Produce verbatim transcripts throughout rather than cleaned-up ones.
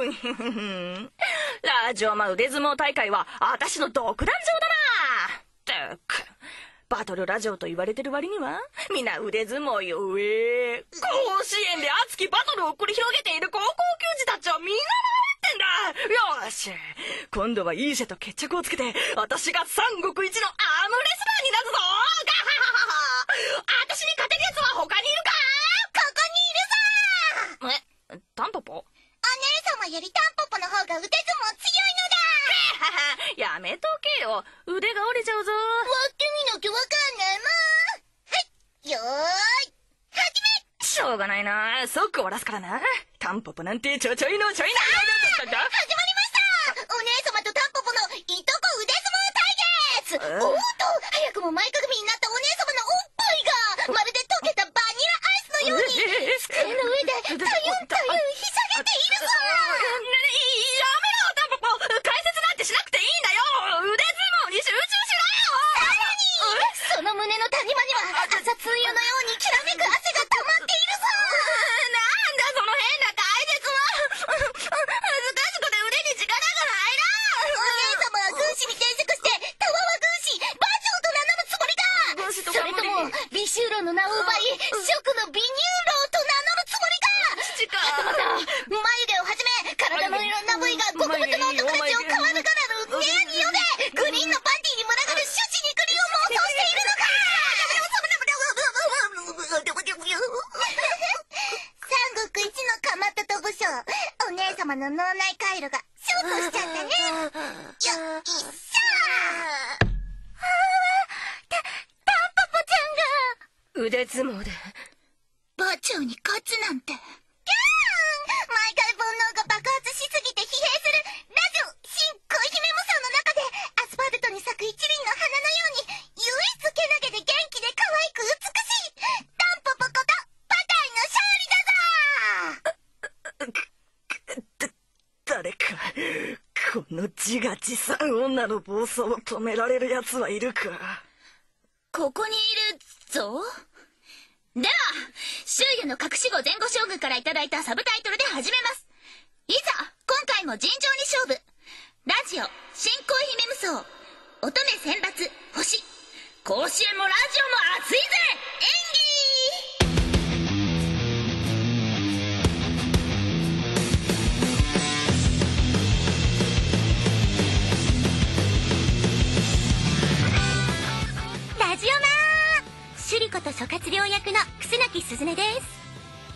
ラジオマ腕相撲大会は私の独壇場だな。ってくバトルラジオと言われてる割にはみんな腕相撲よえ。甲子園で熱きバトルを繰り広げている高校球児たちをみんな守ってんだ。よし、今度はいいシェと決着をつけて私が三国一のアームレスラーになるぞ。ガハハハ。私に勝てるやつは他にいるか。 ここにいるぞ。 え、タンポポ？ お姉様よりタンポポの方が腕相撲強いのだ。 やめとけよ、腕が折れちゃうぞ。 割ってみなきゃわかんないもん。はい、よーい、始め。 しょうがないな、即終わらすからな。タンポポなんてちょちょいのちょいな。 始まりました。お姉様とタンポポのいとこ腕相撲対決。おーっと、早くも前かがみになったお姉様のおっぱいがまるで溶けたバニラアイスのように机の上でたゆんたゆんひしゃげているぞ。 やめろタンポポ、解説なんてしなくていいんだよ。腕相撲に集中しろよ。 さらにその胸の谷間には朝露のようにきらめく汗が溜まっているぞ。 なんだその変な解説は。恥ずかしくて腕に力が入らん。 お姉様は軍師に転職してタワワ軍師馬長と名乗るつもりか。それとも美醜郎の名を奪い蜀の美乳郎と名乗るつもりか。はたまた眉毛をはじめ体のいろんな部位が極太の男たちをかわぬからぬ部屋に呼んでグリーンのパンティーに群がる種子肉流を妄想しているのか。三国一のかまったと武将、お姉様の脳内回路がショートしちゃったね。よっいっしょー。タンポポちゃんが腕相撲で馬長に勝つなんて。ギャーン、毎回煩悩が爆発しすぎて疲弊するラジオ新恋姫無双の中でアスファルトに咲く一輪の花のように唯一けなげで元気で可愛く美しいタンポポことパタイの勝利だぞ。 誰かこの自画自賛女の暴走を止められるやつはいるか。 ここにいるぞ。では周囲の隠し子前後将軍からいただいたサブタイトルで始めます。いざ今回も尋常に勝負。ラジオ新恋姫無双乙女選抜星甲子園もラジオも熱いぜ演技。ラジオマーシュリこと諸葛亮役の楠木鈴音です。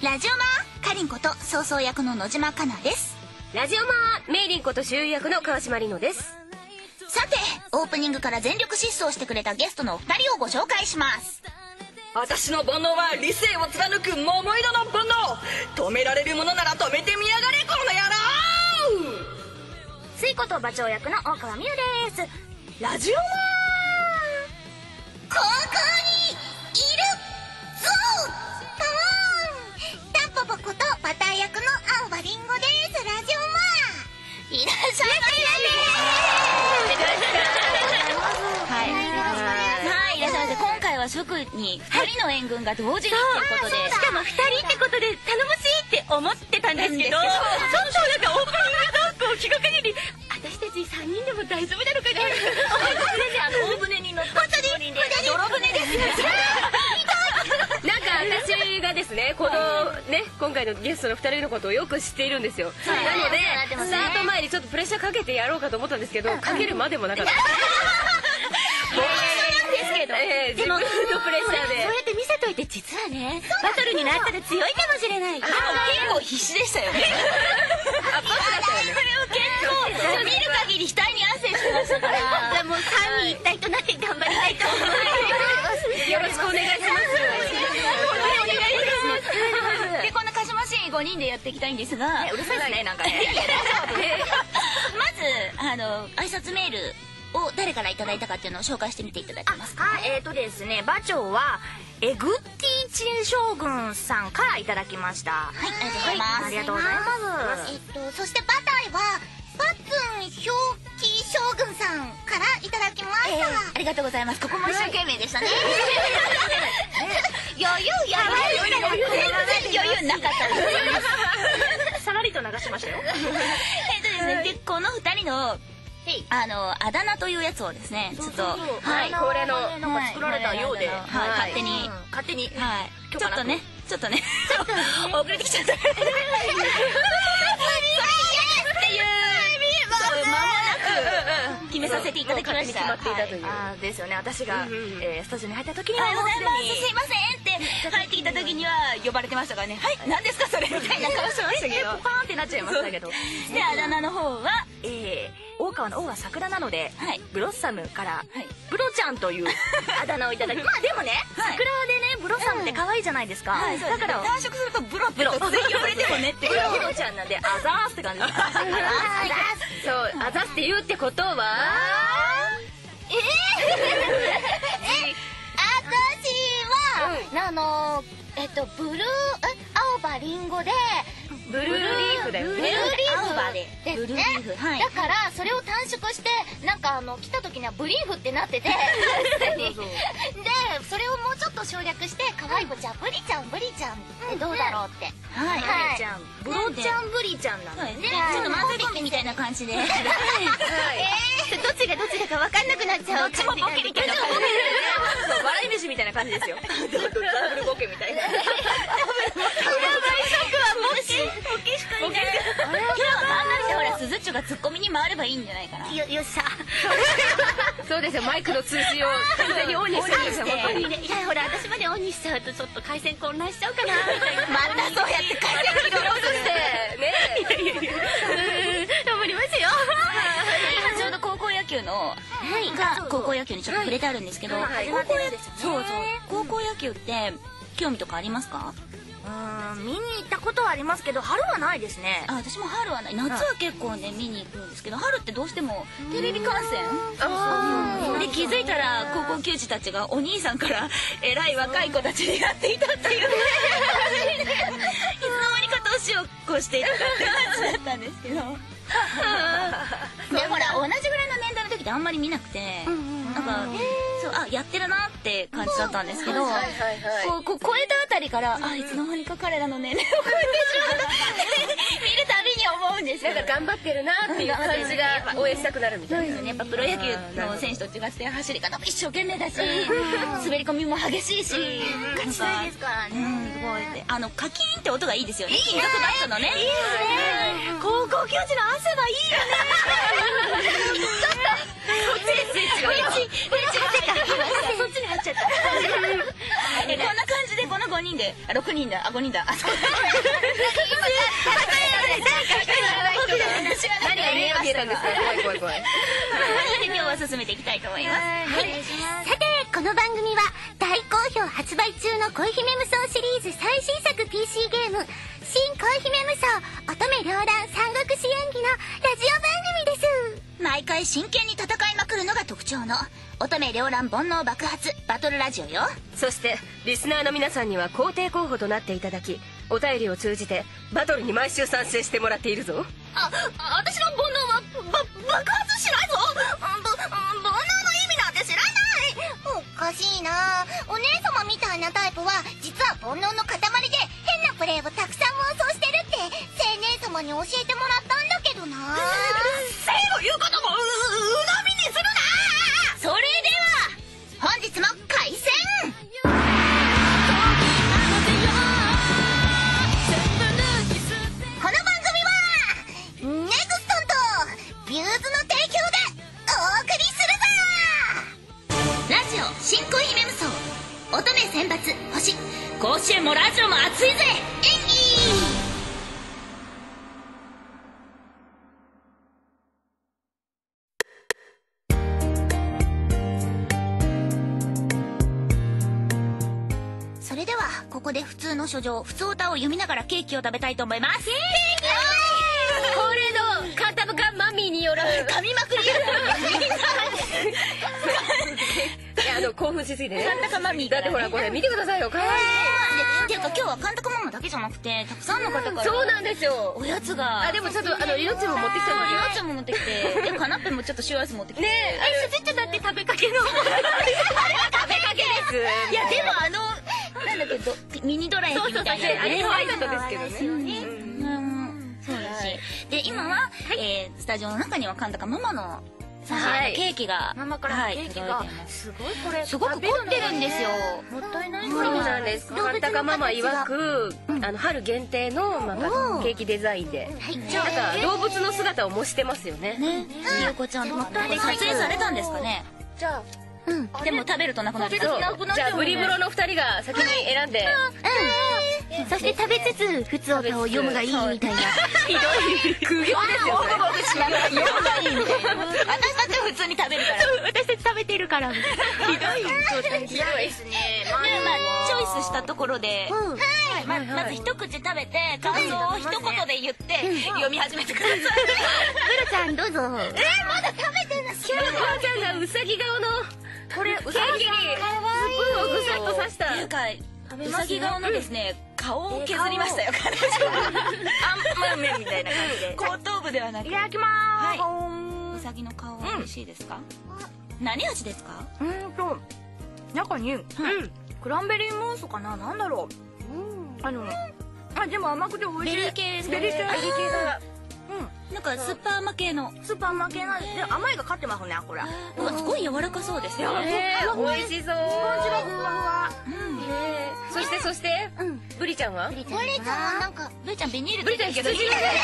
ラジオマーかりんこと曹操役の野島かなです。 ラジオマーメイリンこと周役の川島里乃です。 さてオープニングから全力疾走してくれたゲストのお二人をご紹介します。 私の煩悩は理性を貫く桃色の煩悩。止められるものなら止めてみやがれこの野郎。 水こと馬長役の大川美優です。 ラジオマここにいるぞ。タンポポことパター役の青葉りんごです。ラジオマーいらっしゃいませ。はい、はい、いらっしゃいませ。今回は職にふたりの援軍が同時にということで、 しかもふたりってことで頼もしいって思ってたんですけど、ちょっとなんかオープニングトークを聞く限り私たちさんにんでも大丈夫なのかな。 全然あの大船に乗ったつもりで泥船ですね。 なんか私がですね、このね今回のゲストのふたりのことをよく知っているんですよ。なのでスタート前にちょっとプレッシャーかけてやろうかと思ったんですけど、かけるまでもなかった。えー、自分のプレッシャーでそうやって見せといて、実はねバトルになったら強いかもしれない。でも結構必死でしたよね。 あ、パスだったよね。 結構見る限り額に汗してましたから。もう三人一体となって頑張りたいと思います。 よろしくお願いします。 でこんなかしましいごにんでやっていきたいんですが、 うるさいですねなんかね。 まずあの挨拶メールを誰からいただいたかっていうのを紹介してみていただけますか。 はい、えーとですね、馬長はエグッティチン将軍さんからいただきました。 はい、ありがとうございます。えっとそしてバタイはパッツン表記将軍さんからいただきました。ありがとうございます。ここも一生懸命でしたね。余裕やばい。全然余裕なかったです。 さらりと流しましたよ。 えっとですね、でこのふたりのあのあだ名というやつをですね、ちょっとはい、これのなんか作られたようで、 勝手に勝手に、 はい、ちょっとね、ちょっとね、遅れてきちゃった。っていう、間もなく決めさせていただきました。 決まっていたという。 あですよね。私がスタジオに入った時にはおはようございます、すいませんって入ってきた時には呼ばれてましたからね。はい、何ですかそれみたいな顔してましたけど、 パーンってなっちゃいましたけど。 であだ名の方は。 えー大川の王は桜なので、はい、ブロッサムから、はい、ブロちゃんというあだ名をいただきまあでもね、はい、桜でねブロッサムって可愛いじゃないですか、はい、だから単色するとブロって突然呼ばれてもねってブロちゃんなんであざーすって感じです。 そうあざーすって言うってことはええ私はあのえっとブルー青葉リンゴでブルーリーフだよね。 ブルーリーフですね。だからそれを短縮してなんかあの来た時にはブリーフってなってて、でそれをもうちょっと省略して可愛い子ちゃんブリちゃんブリちゃんってどうだろうって。はいはい。 ブロちゃんブリちゃんなのね。 ちょっと混ぜ込みみたいな感じで。ええどっちがどっちだか分かんなくなっちゃう。どっちもボケみたいな感じ。 笑い飯みたいな感じですよ。ダブルボケみたいな。 ボケしかいない。今日は考えてほらスズッチョがツッコミに回ればいいんじゃないかな。よよっしゃ。 そうですよ、マイクの通知を完全にオンにしてるんですよ。本当に。 いやほら私までオンにしちゃうとちょっと回線混乱しちゃうかなみたいな。またそうやって回線切ろうとしてね。いやいやいや。頑張りますよ。今ちょうど高校野球のが高校野球にちょっと触れてあるんですけど、高校野球そうそう高校野球って興味とかありますか？ うーん見に行ったことはありますけど春はないですね。 あ私も春はない夏は結構ね見に行くんですけど春ってどうしてもテレビ観戦で気づいたら高校球児たちがお兄さんから偉い若い子たちになっていたっていういつの間にか年を越していたかって感じだったんですけどでほら同じぐらいの年代の時ってあんまり見なくてなんかそうあやってるなって感じだったんですけどこうこう超えたあたりからあいつの間にか彼らの年齢を超えてしまった見るたびに思うんですよ。 なんか頑張ってるなっていう感じが応援したくなるみたいな。 やっぱプロ野球の選手と違って走り方も一生懸命だし滑り込みも激しいし勝ちたいですからね。すごいあのカキーンって音がいいですよね。金属バットのね。いいですね。高校球児の汗はいいよね。ちょっとそっちでスイッチが今そっちに入っちゃった。こんな感じでこのごにんでろくにんだあごにんだ。 何が見えましたんですか？怖い怖い怖い。 今日は進めていきたいと思います。さてこの番組は大好評発売中の恋姫無双シリーズ最新作 ピーシー ゲーム新恋姫無双乙女両乱三国志演技のラジオ番組です。毎回真剣に戦いまくるのが特徴の乙女両乱煩悩爆発バトルラジオよ。 そしてリスナーの皆さんには肯定候補となっていただきお便りを通じてバトルに毎週参戦してもらっているぞ。 あ、私の煩悩はば爆発しないぞ。煩悩の意味なんて知らない。おかしいな。お姉様みたいなタイプは実は煩悩の塊で変なプレーをたくさん妄想してるって青年様に教えてもらったんだけどな。せいの言うこともう鵜呑みにするな。それでは本日も開戦。この番組はネクストンとビューズの提供でお送りするぞ。ラジオ新恋姫無双乙女選抜星甲子園もラジオも熱いぜ演技。それではここで普通の書状普通歌を読みながらケーキを食べたいと思います。ケーキこれのカタブカマミーによる噛みまくりいやあの興奮しすぎてね。 カンタカマミーだってほらこれ見てくださいよ。かわいい。 っていうか今日はカンタカママだけじゃなくてたくさんの方からそうなんですよおやつが。 あでもちょっとあのリノッチも持ってきたのにリノッチも持ってきてでカナッペもちょっと塩アイス持ってきてねえスズッチョだって食べかけの食べかけです。 いやでもあのなんだっけどミニドラ焼きみたいなあれはアイスですけどね。 うんそうだで、今は、えー、スタジオの中には神高ママの差し入れのケーキが、 ママからのケーキがすごいこれすごく凝ってるんですよ。 もったいない。 そうなんです。神高ママ曰く、あの春限定のなんかケーキデザインで、なんか動物の姿を模してますよね。 ね、ゆうこちゃんとか撮影されたんですかね。 じゃあ、 うん。でも食べるとなくなっちゃう。 じゃあブリブロの二人が先に選んで。 そして食べつつ普通歌を読むがいいみたいな。 ひどい苦行ですよそれ。 読むがいいみたいな。私たちは普通に食べるから。私たち食べてるから。ひどい。 ひどいですね。 まあチョイスしたところで、まず一口食べて感想を一言で言って読み始めてください。ブロちゃんどうぞ。え、まだ食べてない。 キュウコちゃんがウサギ顔のこれケーキにスプーンをぐさっと刺した。 うさぎ顔のですね、顔を削りましたよ、彼女。 アンパンマンみたいな感じで。 後頭部ではなく。 いただきまーす。 はい。うさぎの顔は美味しいですか？何味ですか？ うんと、中に、クランベリームースかな、なんだろう。あの、あ、でも甘くて美味しい。 ベリー系ですね。 ベリー系だ。 なんかスーパー甘系の。 スーパー甘系なんで、甘いが勝ってますね、これ。 すごい柔らかそうですね。 美味しそう。 感じがふわふわ。 そしてそしてブリちゃんは？ ブリちゃんはなんか、ブリちゃんビニールブリちゃん羊の羊のなんか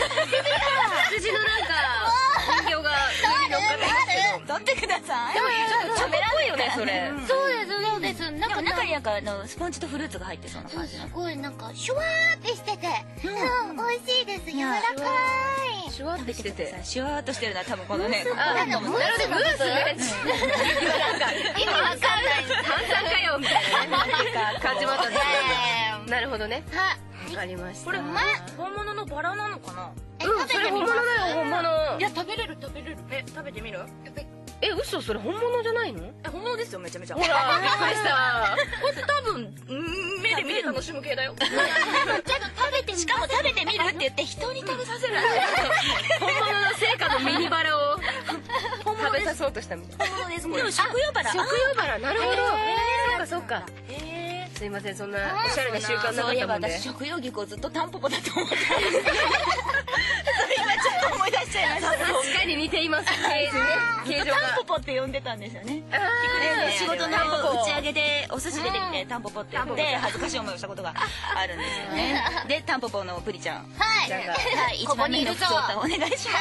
人形が上に乗っかってますけど。 取ってください。 でもちょっとチョコっぽいよねそれ。 そうですそうです。なんか中になんかあのスポンジとフルーツが入ってそうな感じ。すごいなんかシュワーってしてて、うん美味しいです。柔らかい。 シュワーってしてて。 シュワーっとしてるのは多分このね。 あ、なるほどムースね。意味わかんない。炭酸かよみたいな感じもあったね。なるほどね。わかりました。 これ本物のバラなのかな？ うん、それ本物だよ本物。 いや食べれる食べれる。え、食べてみる？ え、嘘、それ本物じゃないの？ え、本物ですよ、めちゃめちゃ。 ほら、びっくりした。 これ多分目で見て楽しむ系だよ。 食べてしかも食べてみるって言って人に食べさせる。 本物の成果のミニバラを食べさそうとしたみたい。 本物ですこれ。 でも食用バラ。 食用バラ、なるほど。そうかそうか。すいません、そんなおしゃれな習慣なかったもんで。 私食用菊をずっとタンポポだと思ってたんですけど。今ちょっと思い出しちゃいました。 確かに似ています。形状が。 タンポポって呼んでたんですよね。仕事の打ち上げでお寿司出てきてタンポポって呼んで恥ずかしい思いをしたことがあるんですよね。でタンポポのプリちゃん。はい。はい。一番目の普通歌お願いします。はい。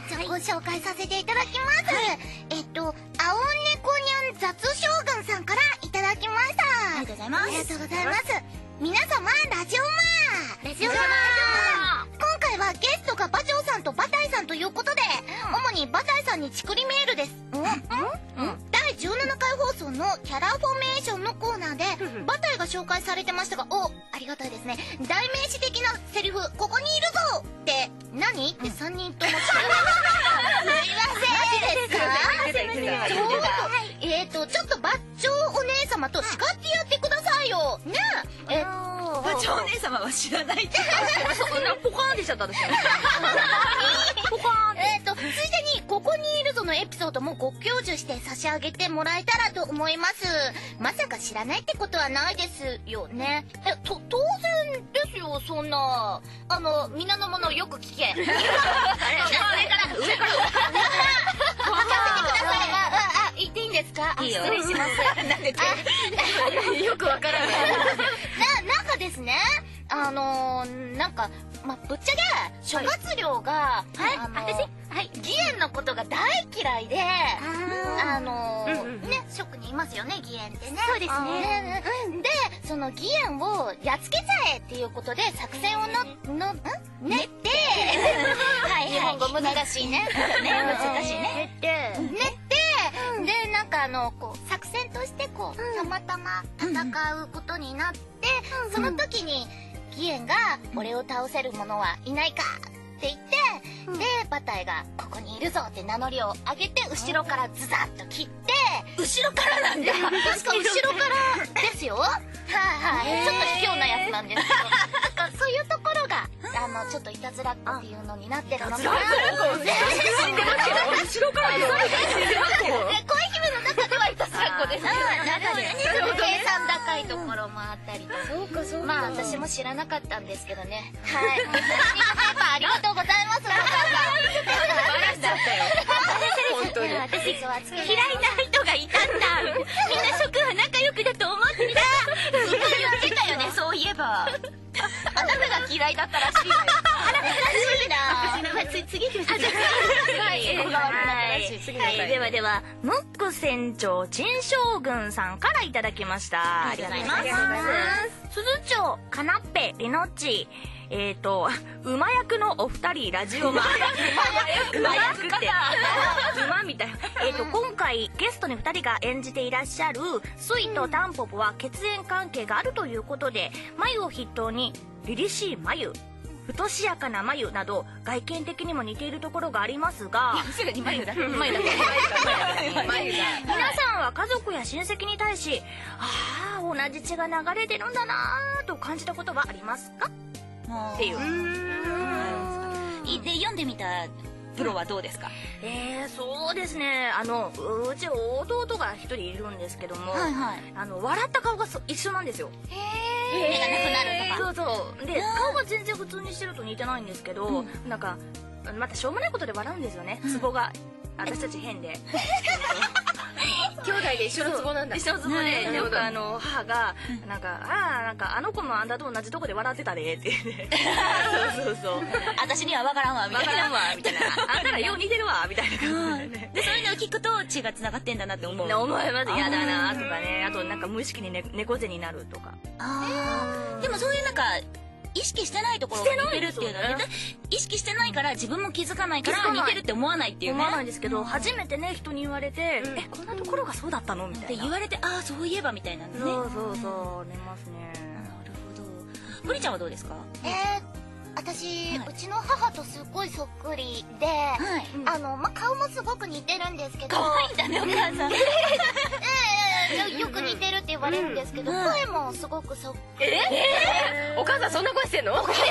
じゃあご紹介させていただきます。えっと青猫にゃん雑将軍さんからいただきました。ありがとうございます。ありがとうございます。皆様ラジオマーラジオマー今回はゲストが馬長さんと馬隊さんということで、主に馬隊さんにチクリメールです。うんだいじゅうななかい放送のキャラフォメーションのコーナーで馬隊が紹介されてましたが、おありがたいですね。代名詞的なセリフ「ここにいるぞ!」って何ってさんにんとも知らない。すいませんいいですか？えっとちょっと馬長お姉様と叱ってやってくださいよねえ。馬長お姉様は知らないってそんなポカーンってしちゃったんですよ。ポカーン。 えっとついでにここにいるぞのエピソードもご教授して差し上げてもらえたらと思います。まさか知らないってことはないですよね。えと当然ですよ。そんなあの皆のものをよく聞け。上から上から聞かせてください。あ言っていいんですか？いいよ。失礼します。なんでよくわからない。 ななんかですね、あのー、なんかまあぶっちゃけ諸葛亮が、はい、あのー、私はい義円のことが大嫌いで、あのーうんうん、ね職にいますよね義円ってね。そうですね。でその義円をやっつけちゃえっていうことで作戦をののん練ってはいはい日本語難しいね。ね難しいね。練って練ってでなんかあのこう作戦としてこうたまたま戦うことになって、その時に義円が「俺を倒せる者はいないか」って言って、で馬隊が「ここにいるぞ」って名乗りを上げて後ろからズザッと切って、後ろからなんだ。確か後ろからですよ。はいはい。ちょっと卑怯なやつなんですけど、なんかそういうところがあのちょっといたずらっ子っていうのになってるのかな。いたずらっ子。死んでますけど後ろから死んでますけど。恋姫の中ではいたずらっ子です。中で計算高いところもあったりとか。そうかそうか。まあ私も知らなかったんですけどね。はい。ペーパーあありがとうございます。 バラしちゃったよ本当に。 私嫌いな人がいたんだ。みんな食は仲良くだと思ってた。ずっと言ってたよね、そういえば。あなたが嫌いだったらしいわよ。あら、らしいな。次、次行きましょう。はい、えー、ではでは、ムック船長陳将軍さんからいただきました。ありがとうございます。鈴長、カナッペ、リノッチ、えっと、馬役のお二人、ラジオマン。馬役って。馬みたいな。えっと、今回、ゲストに二人が演じていらっしゃる、スイとタンポポは血縁関係があるということで、眉を筆頭に、凛々しい眉、太しやかな眉など、外見的にも似ているところがありますが、 すぐに眉だ。 眉だけ。 眉が。 皆さんは家族や親戚に対し、ああ、同じ血が流れてるんだなぁと感じたことはありますかっていう。 で、読んでみたプロはどうですか？ えー、そうですね。あの、うち弟が一人いるんですけども、 はいはい。 あの、笑った顔がそ一緒なんですよ。 目がなくなるとか。 そうそう。で、顔が全然普通にしてると似てないんですけど、なんか、またしょうもないことで笑うんですよね。ツボが、私たち変で。 兄弟で一緒のツボなんだ。 一緒のツボで、よくあの、母が、なんか、ああ、なんか、あの子もあんたと同じとこで笑ってたで、って言って。そうそうそう。 私には分からんわ、みたいな。 分からんわ、みたいな。あんたらよう似てるわ、みたいな感じでね。 で、そういうのを聞くと血が繋がってんだなって思う。 思います。嫌だな、とかね。あと、なんか無意識に猫背になるとか。 ああ。でもそういうなんか、意識してないところが似てるっていうのは、意識してないから自分も気づかないから似てるって思わないっていうね。 思わないんですけど、初めてね、人に言われて、え、こんなところがそうだったのみたいな。 って言われて、ああ、そういえばみたいなね。 そうそうそう、寝ますね。 なるほど。ブリちゃんはどうですか？ えー、私、うちの母とすっごいそっくりで、あの、ま、顔もすごく似てるんですけど。 可愛いんだね、お母さん。 よく似てるって言われるんですけど、声もすごくそっくり。 えお母さんそんな声してんの？ちょっと、ちょっ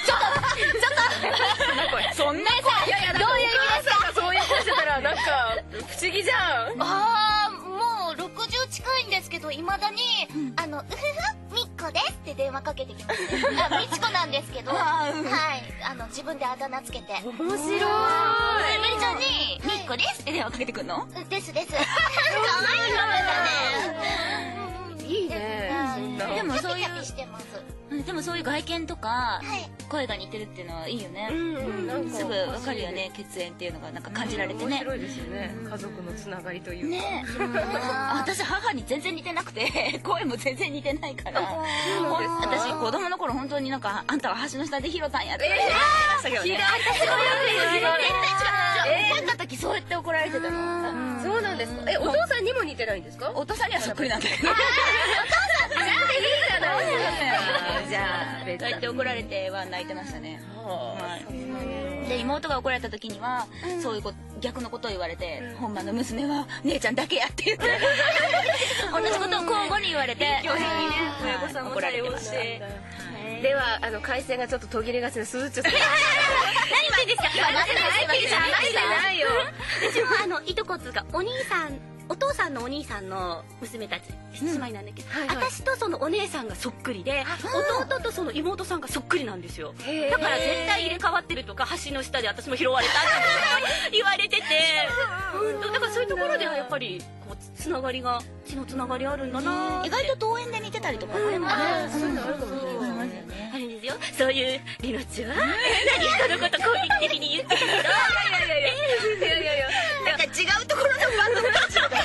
と、そんな声。 そんなさ、 いやいや、どういう意味ですか？そういう声してたら、なんか、不思議じゃん。 ああ、もうろくじゅう近いんですけど、いまだに、あの、うふふ、みっこですって電話かけてきます。あ、みちこなんですけど、はい、あの、自分であだ名つけて。 面白い。 ブリちゃんに、みっこですって電話かけてくんの？ ですです。かわいい名前だね。 いいね。 でもそういう、 うでもそういう外見とか、声が似てるっていうのはいいよね。すぐわかるよね、血縁っていうのがなんか感じられてね。 面白いですよね。家族のつながりというか。 ね。私母に全然似てなくて、声も全然似てないから。私子供の頃本当になんか、あんたは橋の下でヒロたんやって言われてましたけどね。私もよく言われて、怒った時そうやって怒られてたの。 そうなんですか。え、お父さんにも似てないんですか？ お父さんにはそっくりなんだけど。 お父さんってなんでいいじゃないですか。じゃあ、 そうやって怒られては泣いてましたね。で、妹が怒られた時には、そういうこ逆のことを言われて、ほんまの娘は姉ちゃんだけやって言って、同じことを交互に言われて、 親御さんも対応して。 では、あの、回線がちょっと途切れがちな鈴木さん。 何言ってんですか？ 話してないよ。 私もあの、いとこつが、お兄さん、お父さんのお兄さんの娘たち、姉妹なんだけど、私とそのお姉さんがそっくりで、弟とその妹さんがそっくりなんですよ。だから絶対入れ替わってるとか、橋の下で私も拾われたって言われてて、だからそういうところではやっぱり、こう、つながりが、血のつながりあるんだな。 意外と登園で似てたりとかね。そういうのあるかもしれない。 あるんですよ。そういうリノッチは、何このこと攻撃的に言ってたけど、いやいやいやいや、いやいやいや、 なんか違うところの番組たちとか。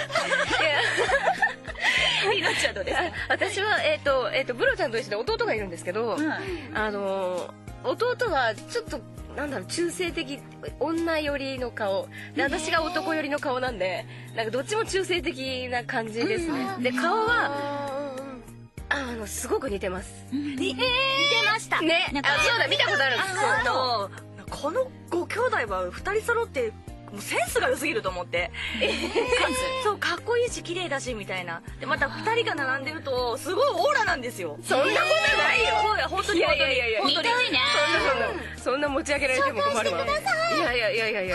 リノッチはどうですか？ 私は、えっと、えっと、ブロちゃんと一緒で弟がいるんですけど、あの、弟はちょっと、なんだろう、中性的、女寄りの顔で、私が男寄りの顔なんで、なんかどっちも中性的な感じですね。で、顔はあのすごく似てます。 似てましたね。あ、そうだ、見たことあるんです。 あのこのご兄弟は二人揃ってもうセンスが良すぎると思って、そう、かっこいいし綺麗だしみたいな。でまた二人が並んでるとすごいオーラなんですよ。 そんなことないよ。 そうや、本当にいやいやいやいや、 似たいね。 そんなそんなそんな持ち上げられても困るわ。いやいやいやいやいや。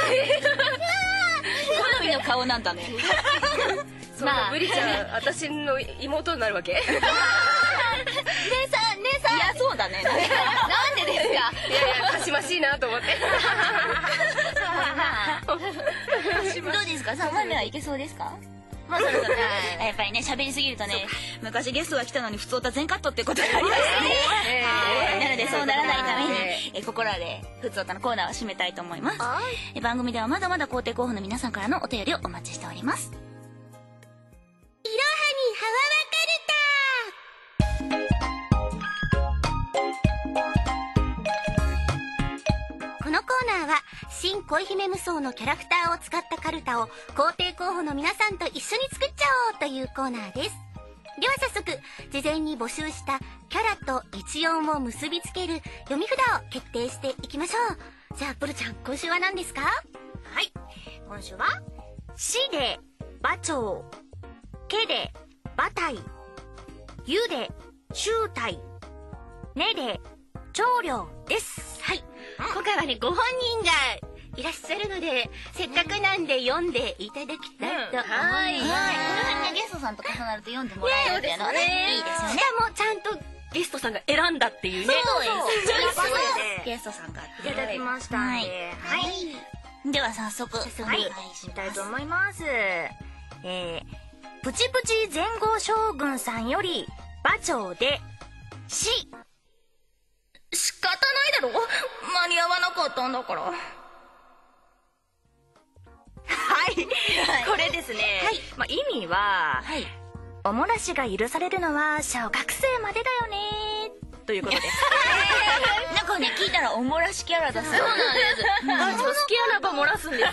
好みの顔なんだね。 そんなブリちゃん、私の妹になるわけ？ 姉さん、姉さん。 いや、そうそうだね。 なんでですか？ いやいやかしましいなと思ってどうですか、さんまいめはいけそうですか？まあそろそろやっぱりね、喋りすぎるとね、昔ゲストが来たのに普通歌全カットっていうことがありますね。なのでそうならないためにえここらで普通歌のコーナーを締めたいと思います。え番組ではまだまだ皇帝候補の皆さんからのお便りをお待ちしております。いろはにハワこのコーナーは新恋姫無双のキャラクターを使ったカルタを皇帝候補の皆さんと一緒に作っちゃおうというコーナーです。では早速事前に募集したキャラと一音を結びつける読み札を決定していきましょう。じゃあプルちゃん、今週は何ですか？ はい、今週はしで馬長、けで馬体、ゆで醜体、ねで長領です。 はい、今回はねご本人がいらっしゃるので、せっかくなんで読んでいただきたいと思います。 はい、この辺ねゲストさんと重なると読んでもらえるっていうのはね、いいですよね。 しかもちゃんとゲストさんが選んだっていうね。 そうです。 チョイスでゲストさんがいただきましたんで、 はい。では早速、 はい、 お願いし見たいます。 と思います。えー、プチプチ前後将軍さんより馬長でし。仕方ないだろ、間に合わなかったんだから。はい、これですね、 はい、 まあ、意味は、 はい。 おもらしが許されるのは小学生までだよねということです。 なんかね、聞いたらおもらしキャラだそうなんです。 あ、ちょっと好きやなば漏らすんですね。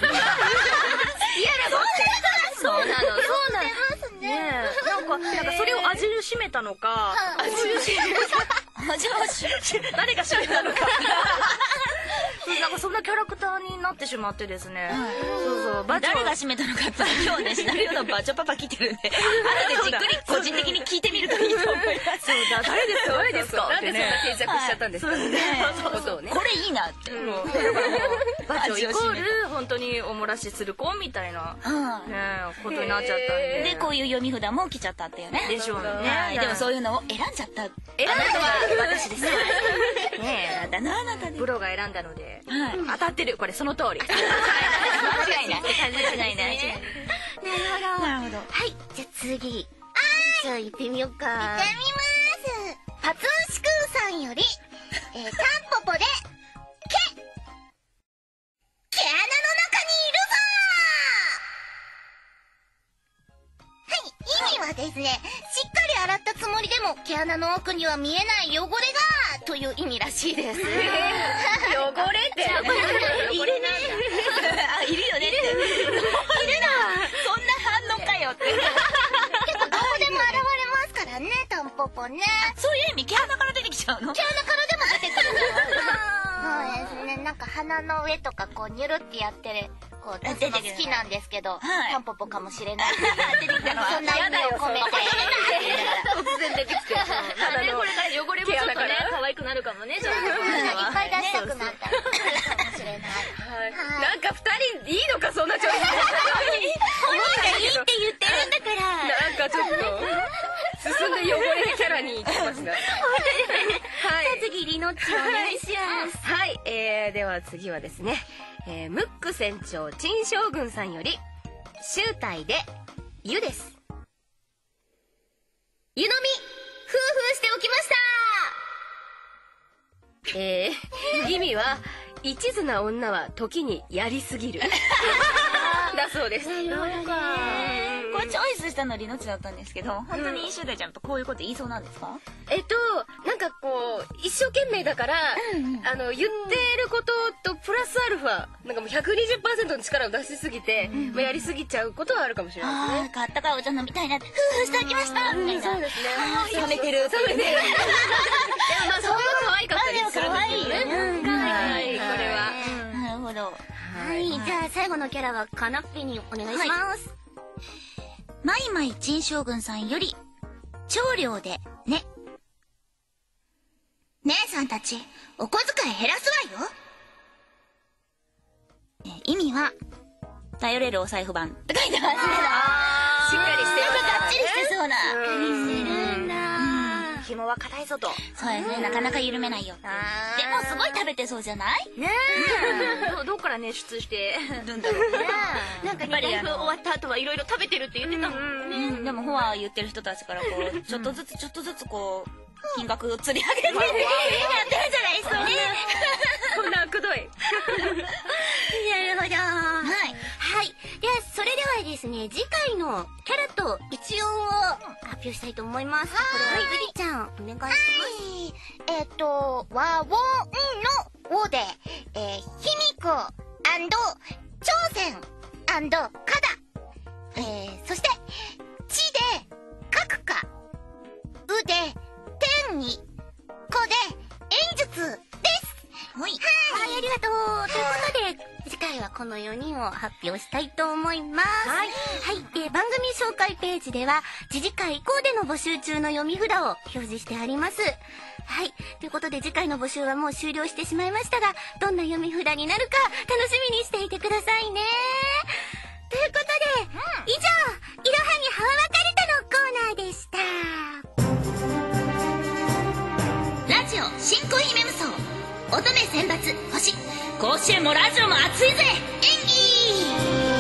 そうなの、そうなの。ねえ、なんか、なんかそれを味に占めたのか、味に占めた。 味はし誰が占めたのか。なんかそんなキャラクターになってしまってですね。そうそう、馬長誰が締めたのかって今日ね、シナリオのバチョパパ来てるんで、後でじっくり個人的に聞いてみるといいと思います。 そうだ、誰ですか、誰ですか。 なんでそんな定着しちゃったんですかことをね。 これいいなって。 もうだからもう馬長イコール本当におもらしする子みたいなねことになっちゃったんで。 で、こういう読み札も来ちゃったっていうね。 でしょうね。 はい、でもそういうのを選んじゃった。 選んだのは私です。ねえ、 だな、あなたで。 プロが選んだのではい。 当たってる、これその通り。 間違いない。間違いない。 なるほど。 なるほど。 はい、じゃあ次。じゃあ行ってみようか。 行ってみます。パツンシクーさんより、えー、タンポポで、毛毛穴の中にいるぞー。はい、意味はですね、しっかり洗ったつもりでも毛穴の奥には見えない汚れがという意味らしいです。 汚れって汚れなんだ。 あ、いるよねって。いるな。そんな反応かよって。 結構どこでも現れますからね、タンポポね。 そういう意味、毛穴から出てきちゃうの？ 毛穴からでも出てくる。そうですね、なんか鼻の上とかこうニュルってやってる、こう出すの好きなんですけど、 はいタンポポかもしれない。 出てきたのは。 そんな意味を込めて。 突然出てきて、 これから汚れもちょっとね、可愛くなるかもね、ちょっと。 いっぱい出したくなったらかもしれない。 なんか二人いいのか、そんなちょっと。 本人がいいって言ってるんだから。 なんかちょっと進んで汚れキャラに行ってますが。はい。 次、リノッチお願いします。 はい、えー、では次はですね、えー、ムック船長陳将軍さんより醜体で湯です。湯飲み夫婦しておきました。えー、意味は一途な女は時にやりすぎるだそうです。 これチョイスしたのリノッチだったんですけど、本当にシュウダイちゃんとこういうこと言いそうなんですか？ えっとなんかこう一生懸命だから、あの言ってることとプラスアルファなんかもう ひゃくにじゅっパーセント の力を出しすぎて、まあ、やりすぎちゃうことはあるかもしれないですね。 ああ、あったかいお茶飲みたいな、夫婦しておきましたみたいな。 そうですね。 冷めてる。 冷めてる。でもまあそこは可愛かったりするんですよね。はい、これは。 なるほど。 はい、じゃあ最後のキャラはカナッペにお願いします。 マイマイ陳将軍さんより長領でね。 姉さんたち、お小遣い減らすわよ。 え意味は頼れるお財布版って書いてますね。 しっかりしてる。 がっちりしてそうな。 してるんだ。 紐門は硬いぞと。 そうですね、なかなか緩めないよ。でもすごい食べてそうじゃない？ ねえ。どっから捻出して。 どんだろうね。 なんかね、ライブ終わった後はいろいろ食べてるって言ってたもんね。 うん、でもフォア言ってる人たちからこう、ちょっとずつちょっとずつこう、金額を釣り上げてやってるんじゃないですかね。 こんなくどい。 なるほど。はい。はい。では、それではですね、次回のキャラと一音を発表したいと思います。これはゆりちゃん、お願いします。 えっと、和音の和で、えー、ひみこ挑戦かだ。えー、そして、ちで、かくか。うで、天に、こで、演術です。 はい。はい、ありがとう。ということで、次回はこのよにんを発表したいと思います。はい。はい。えー、番組紹介ページでは、次次回以降での募集中の読み札を表示してあります。はい。ということで、次回の募集はもう終了してしまいましたが、どんな読み札になるか、楽しみにしていてくださいね。ということで、うん、以上、いろはにハワワカルタのコーナーでした。 ラジオ新恋姫無双乙女選抜星甲子園もラジオも熱いぜ演技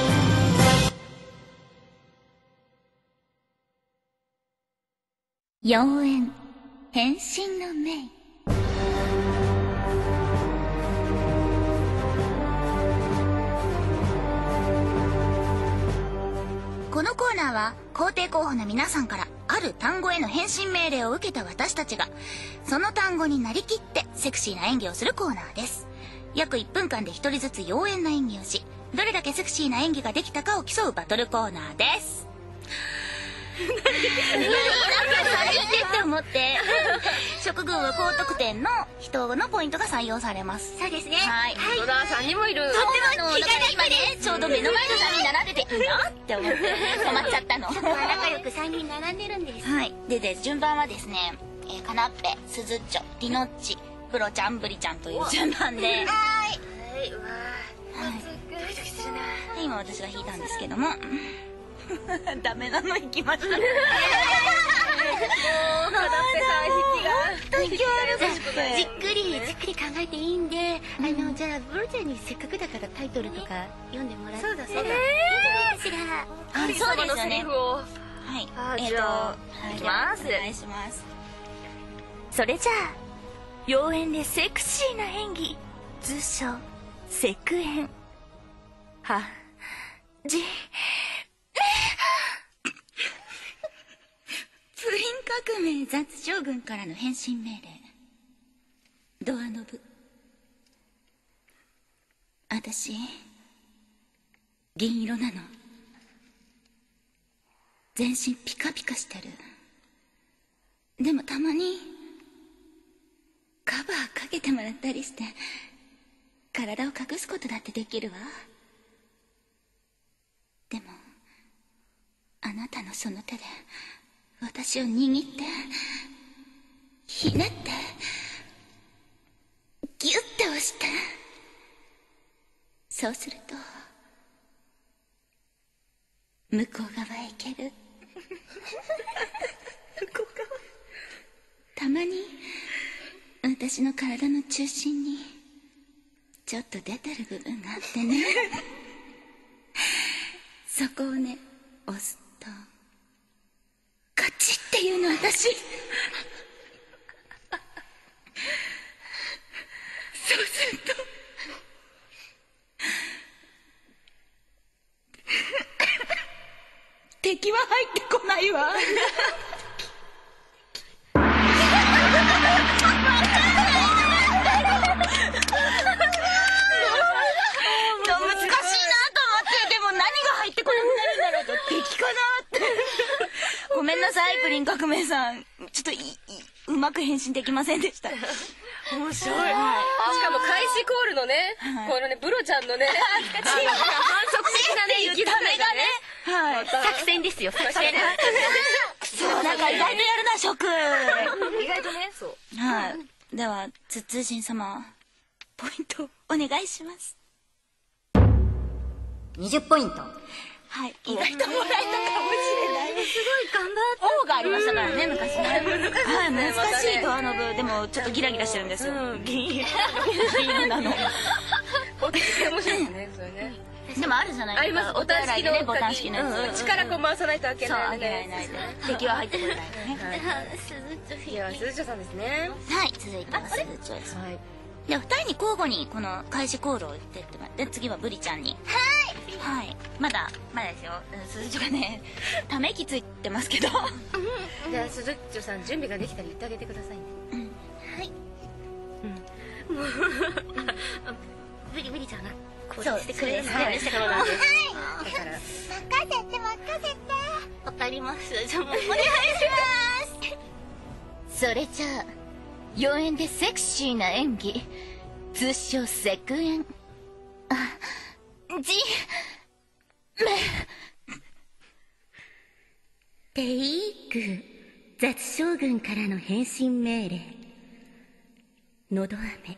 妖艶変身のメイ。このコーナーは皇帝候補の皆さんからある単語への返信命令を受けた私たちがその単語になりきってセクシーな演技をするコーナーです。約いっぷんかんでひとりずつ妖艶な演技をし、どれだけセクシーな演技ができたかを競うバトルコーナーです。いや、なんかさ、いいって思って職軍は高得点の人のポイントが採用されます。 そうですね。 はい。 野田さんにもいる。 とっても気が今ね、ちょうど目の前のさんにん並んでて、いいなって思って止まっちゃったの。 仲良くさんにん並んでるんです。 はい。でで、順番はですね、えー、カナッペ、スズッチョ、リノッチ、プロちゃん、ブリちゃんという順番で。はい。はい。うわー。ドキドキするな。で、今私が弾いたんですけども。ダメなの行きました。もう、カナッペさん引きが。 じゃあ、じっくり、じっくり考えていいんで、あの、じゃあ、ブロちゃんにせっかくだからタイトルとか読んでもらって。そうだ、そうだ。いいかしら。 あ、そうですよね。 はい。えっと、 いきます。 お願いします。 それじゃあ、妖艶でセクシーな演技、通称、セクエン。は、じ、 プリン革命雑将軍からの返信命令。ドアノブ。私、銀色なの。全身ピカピカしてる。でもたまに、カバーかけてもらったりして、体を隠すことだってできるわ。でも、あなたのその手で、私を握って、ひねって、ギュッて押して、そうすると、向こう側へ行ける。向こう側たまに、私の体の中心に、ちょっと出てる部分があってね。そこをね、押すと、カチッっていうの私。そうすると、敵は入ってこないわ。ごめんなさい、プリン革命さん。ちょっとい、いうまく返信できませんでした。 面白い。しかも開始コールのね、このね、ブロちゃんのね、反則的なね、息止めがね、 はい。 作戦ですよ、作戦。 そう、なんか意外とやるな、職。 意外とね、そう。 はい。では、つっつーじん様、ポイントお願いします。 にじゅっポイント。 はい、意外ともらえたかもしれない。 すごい頑張った。 王がありましたからね、昔ね。はい、難しいドアノブ。でもちょっとギラギラしてるんですよ。ギラなの。 面白いですね、それね。 でもあるじゃないあります。ボタン式のボタン式のやつ。 力こう回さないと開けそう、 ない。 開けられないで。敵は入ってくれないね。 では鈴女さんですね。 はい、続いては鈴女です。で、二人に交互にこの開始コールを言ってってもらって、次はブリちゃんに。はい。はい。まだ、まだですよ。鈴女がね、ため息ついてますけど。 じゃあ鈴女さん準備ができたら言ってあげてくださいね。 はい。うん。もう、ブリブリちゃんがコールしてくれる。 はい、そうなんです。 任せて任せて。 わかります。じゃあもう、お願いします。それじゃあ、妖艶でセクシーな演技、通称セクエン。あ、じ、め。 テイク、雑将軍からの返信命令。のど飴。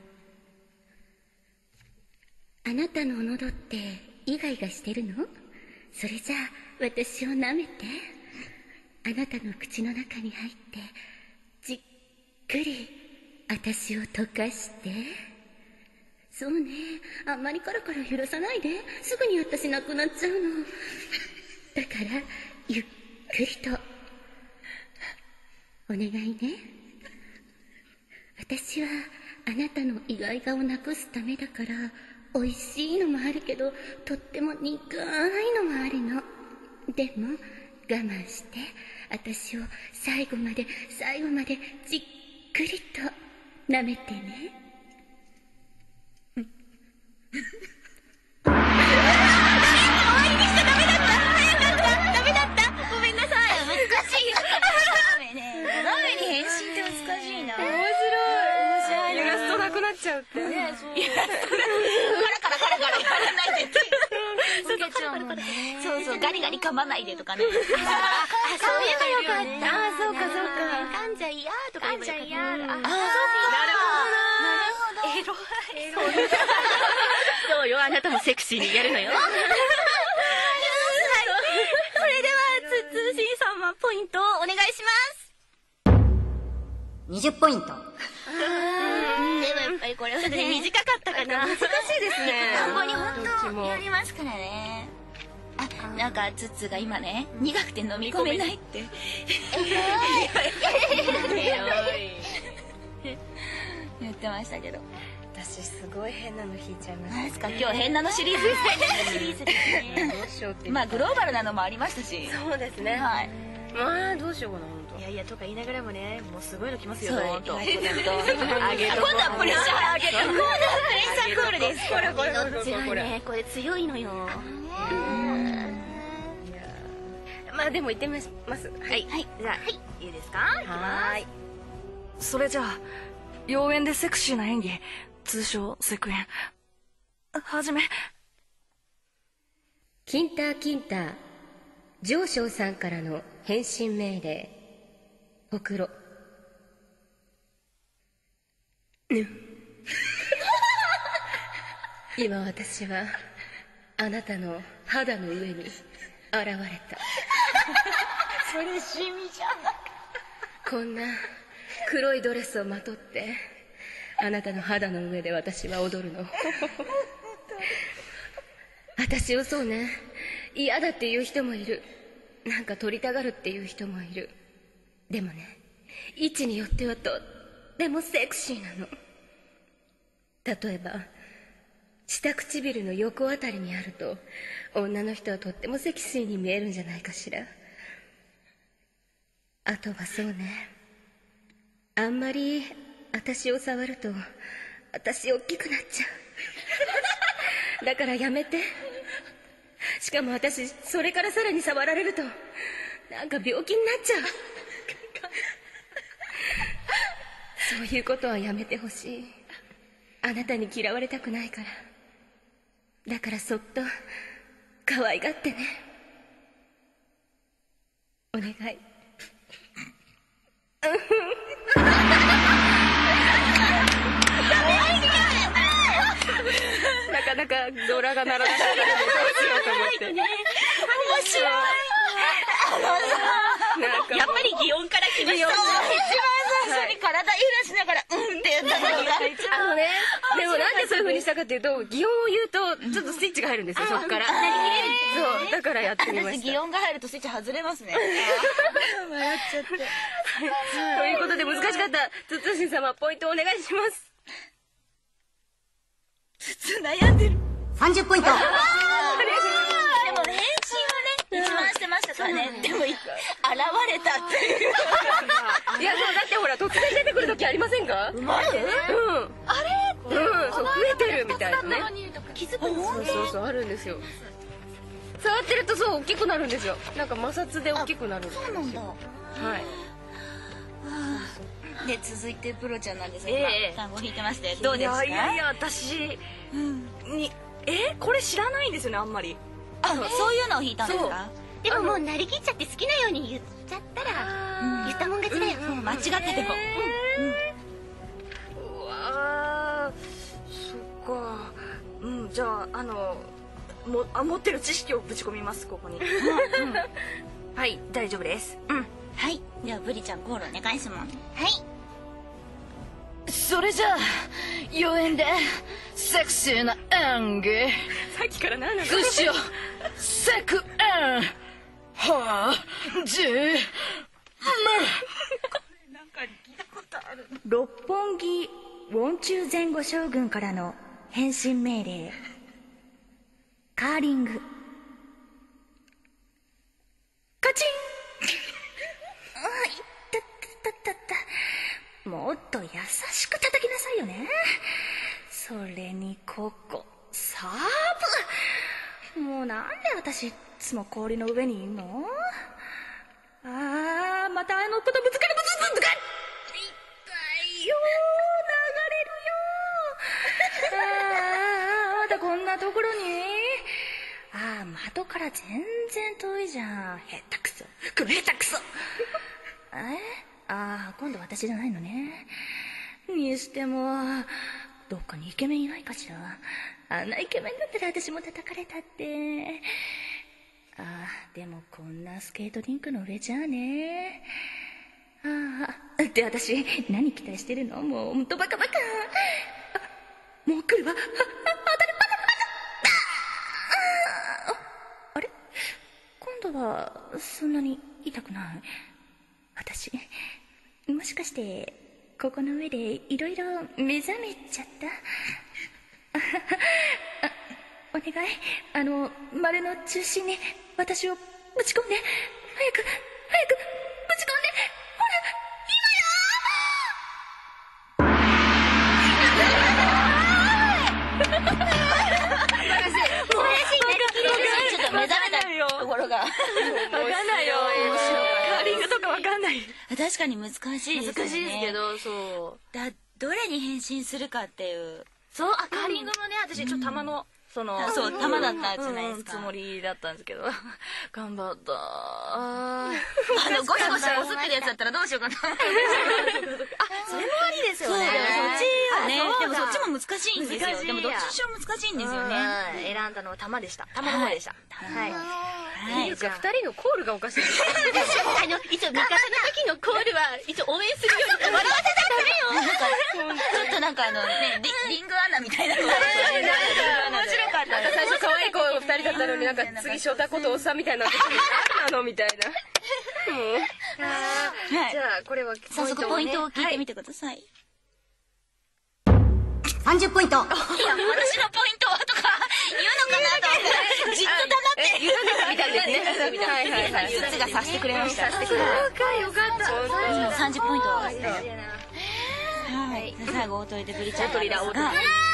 あなたの喉ってイガイガしてるの？それじゃあ私を舐めて。あなたの口の中に入ってじっくり私を溶かして。そうね、あんまりカラカラ揺らさないで。すぐに私なくなっちゃうの。だからゆっくりとお願いね。私はあなたのイガイガをなくすためだから、美味しいのもあるけどとっても苦いのもあるの。でも我慢して私を最後まで最後までじっくりと舐めてね。 ちゃうってね、そう。 カラカラカラカラやらないでって。 そうそうそうそう、ガリガリ噛まないでとかね。あ、 そういえばよかった。 あ、そうかそうか。 噛んじゃいやーとか言えばよかった。 噛んじゃいやー。 あ、そうか。なるほど。 エロい。 そうよ、あなたもセクシーにやるのよ。 それではつつしん様ポイントをお願いします。 にじゅっポイント。 やっぱりこれはね、短かったかな。 難しいですね。 あんまり本当やりますからね。あ、なんかツッツが今ね、苦くて飲み込めないって言ってましたけど。 私すごい変なの引いちゃいました。 何ですか、今日変なのシリーズですね。 シリーズですね。 どうしようって。 まあグローバルなのもありましたし。 そうですね。 はい。 まあどうしようかな本当。 いやいやとか言いながらもね、もうすごいの来ますよ。 そう。 ドーンと。 今度はプレッシャー上げた。今度はプレッシャーコールです。 これこれこれこっちはね、これ強いのよ。 まあでも行ってみます。はい。 はい。じゃあ、はい。いいですか？いきます。 はい。 それじゃあ、妖艶でセクシーな演技、通称セクエン。はじめ。 キンターキンター、上昇さんからの返信命令。ほくろ。ぬ。今私はあなたの肌の上に現れた。 それシミじゃない。 こんな黒いドレスをまとってあなたの肌の上で私は踊るの。私をそうね、嫌だっていう人もいる。なんか撮りたがるっていう人もいる。でもね、位置によってはとってもセクシーなの。例えば下唇の横あたりにあると女の人はとってもセクシーに見えるんじゃないかしら。あとはそうね、あんまり私を触ると私大きくなっちゃう。だからやめて。しかも私それからさらに触られるとなんか病気になっちゃう。そういうことはやめてほしい。あなたに嫌われたくないから。だからそっと可愛がってね。お願い。 なかなかドラが鳴らなかったのでどうしようと思って。 しい。 なんかやっぱり擬音から来ました。 一番最初に体揺らしながら、うんってやった時が。 あのね、でもなんでそういう風にしたかっていうと、擬音を言うとちょっとスイッチが入るんですよ、そっから。そう、だからやってみま私、 した。 擬音が入るとスイッチ外れますね。笑っちゃって。 ということで難しかったつつしん様、ポイントお願いします。 つつ悩んでる。 さんじゅっポイント。 でも返信はね、一番してましたからね。でも、現れたっていう。 いや、そう、だってほら、突然出てくる時ありませんか？うん。あれ？うん、そう、増えてるみたいなね。 気づくの？ そうそうそう、あるんですよ。触ってるとそう、大きくなるんですよ。なんか摩擦で大きくなるんですよ。 そうなんだ。 はい。 で、続いてプロちゃんなんですが、 ええ単語引いてまして、どうですか？ いやいやいや、私に、えこれ知らないんですよね、あんまり。 あ、そういうのを引いたんですか？ でももうなりきっちゃって好きなように言っちゃったら言ったもん勝ちだよ。 間違ってても。 うわー、そっか。うん、じゃあ、あの、もあ持ってる知識をぶち込みます、ここに。はい、大丈夫です。うん。 はい。では、ブリちゃん、コールお願いします。 はい。 それじゃあ、妖艶で、セクシーな演技。 さっきから何なの？ グショ、セクエン、はぁ、じ、む。 六本木ウォンチュウ前後将軍からの返信命令。カーリング。カチン。あ、いったったったった。もっと優しく叩きなさいよね。それにここサーブ。もうなんで私いつも氷の上にいんの？あー、またあのことぶつかる、ぶつぶつかる。痛いよー、流れるよー。あー、またこんなところに。あー、窓から全然遠いじゃん。へったくそ、このへったくそ。えあー、今度私じゃないのね。にしてもどっかにイケメンいないかしら。あんなイケメンだったら私も叩かれたって。あー、でもこんなスケートリンクの上じゃあね。あー、って私何期待してるの？もうほんとバカバカ。あ、もう来るわ。あ、当たる当たる当たる。あれ、今度はそんなに痛くない？私もしかしてここの上でいろいろ目覚めちゃった？あ、お願い、あの丸の中心に私をぶち込んで。早く早くぶち込んで。ほらちょっと目覚めたところが。わかんないよ。カーリングとかわかんない。 確かに難しいですよね。 難しいですけど、そう。 だ、どれに変身するかっていう。 そう、あ、カーリングもね、私ちょっと玉の、その、 そう、玉だったじゃないですか。 つもりだったんですけど。頑張った。ああの、ゴシゴシこすってるやつだったらどうしようかな。あ、そそれもありですよね。 そっちはね、でもそっちも難しいんですよ。でもどっちにしろ難しいんですよね。 選んだのは玉でした。玉の方でした。はい。 いいですか、二人のコールがおかしい。 あの、一応、味方の時のコールは、一応応援するように笑わせちゃダメよ。 ちょっとなんかあのね、リングアナみたいな。面白かった。 なんか最初可愛い子二人だったのに、なんか次翔太ことおっさんみたいになって何なのみたいな。もう。じゃあ、これは早速ポイントを聞いてみてください。 さんじゅっポイント。 いや、私のポイントはとか言うのかなと思って、じっと黙って。 言うのみたいですね。はいはいはい。 つつがさしてくれました。 そうか、よかった。 さんじゅっポイントはですね。はい。最後、大鳥でブリちゃんなんですが。 私そんな、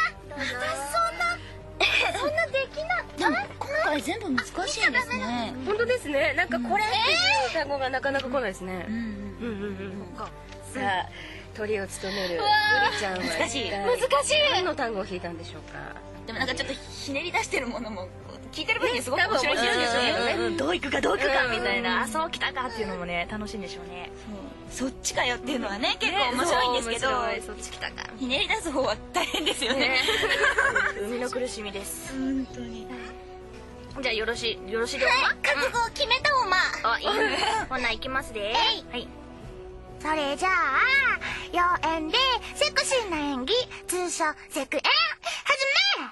え、そんなできな、 でも今回全部難しいですね。 本当ですね。なんかこれっていう単語がなかなか来ないですね。 うんうんうんうんうん。さあ、鳥を務めるブリちゃんは難しい。 難しい。何の単語を引いたんでしょうか。 でもなんかちょっとひねり出してるものも聞いてる分にすごく面白いんですよね。 どういくかどういくかみたいな、あ、そうきたかっていうのもね、楽しいんでしょうね。 そっちかよっていうのはね、結構面白いんですけど、 そっちきたか。 ひねり出す方は大変ですよね。 海の苦しみです。 本当に。 じゃあよろしいよろしいでおま。 覚悟を決めたおま。 あ、いいね。ほな行きますで。はい。 それじゃあ妖艶でセクシーな演技、通称セクエン、始め。